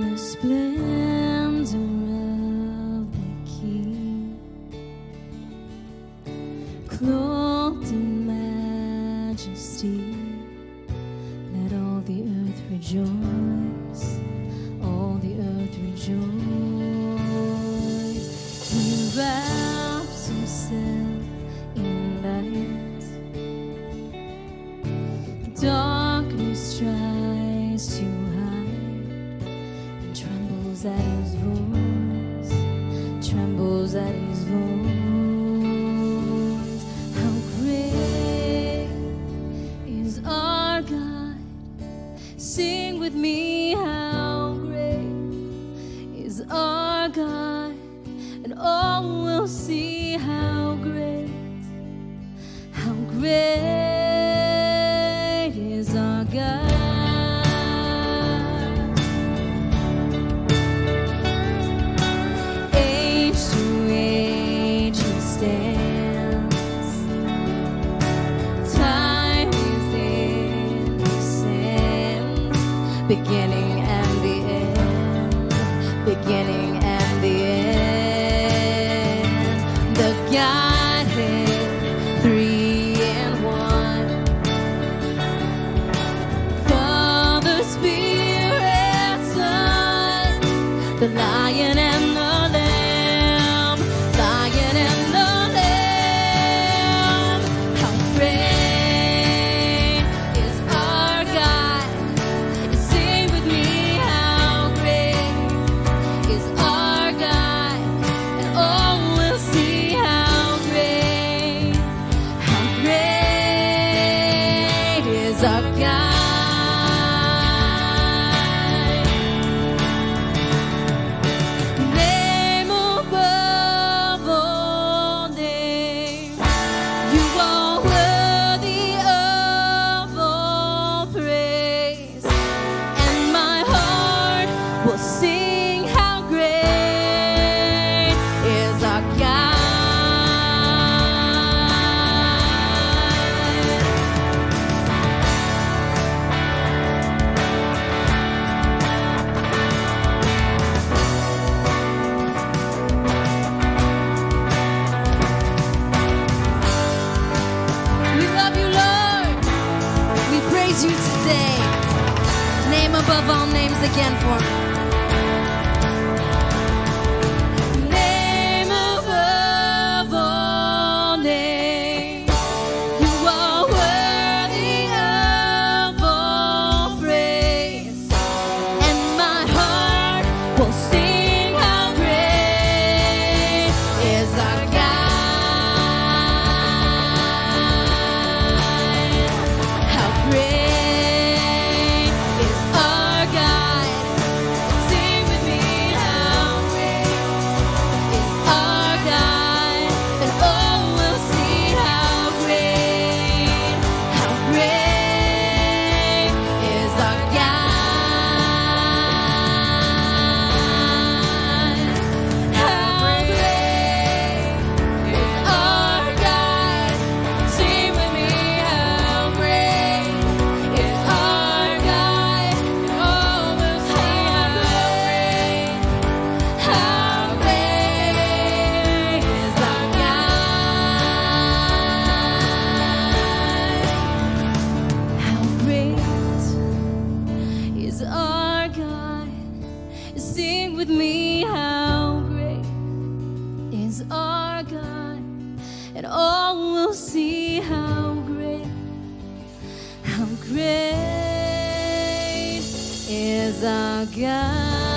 the splendor of the King, clothed in majesty. Let all the earth rejoice, all the earth rejoice. He wraps himself in light, darkness tries to hide, and trembles at his voice, trembles at his voice. How great is our God! Sing with me, how great is our God, and all will see how great is our God. Age to age he stands, time is in his hands, beginning and the end, beginning and the end. The Godhead, three in one, Father, Spirit, Son, the Lion and the Lamb, Lion and the Lamb. How great is our God! Sing with me, how great is our God, and all will see how great is our God. Name above all names, you are worthy of all praise, and my heart will sing how great is our God. We love you, Lord. We praise you today. Name above all names again for me. Name above all names, you are worthy of all praise, and my heart will sing how great is our God. How great is our God! Sing with me, how great is our God, and all will see how great is our God. How great is our God! Sing with me, how great is our God, and all will see how great is our God. How great is our God? Sing with me, how great is our God, and all will see how great is our God.